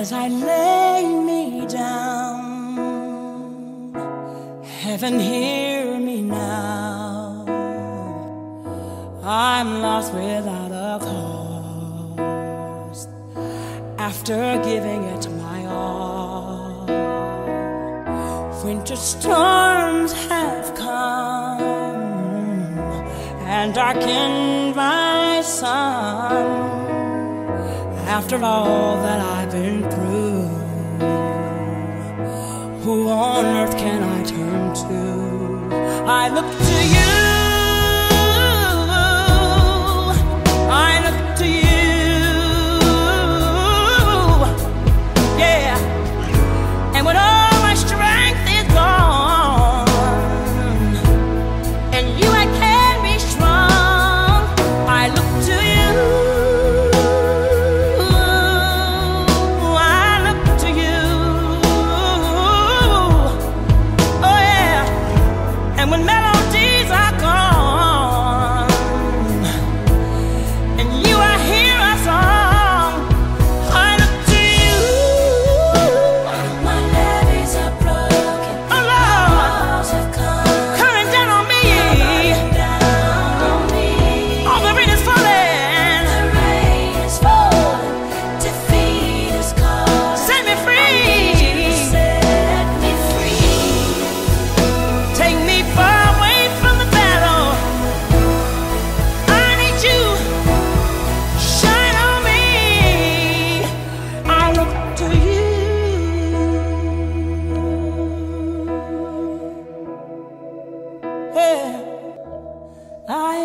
as I lay me down. Heaven, hear me now. I'm lost without a cause. After giving it my all, winter storms have come and darkened my sun. After all that I've been through, who on earth can I turn to? I look to you. I look to you. Yeah. And when all my strength is gone, and you I can be strong, I look to you. I look to you. Oh yeah. And when melodies are gone, and you I hear a song, I look to you. My levees are broken, Oh Lord, walls have come coming down on me. down on me. All the rain is falling. The rain is falling, defeat is calling. Set me free. Set me free. Take me far away from the battle. I need you. Shine on me. I look to you. Yeah. I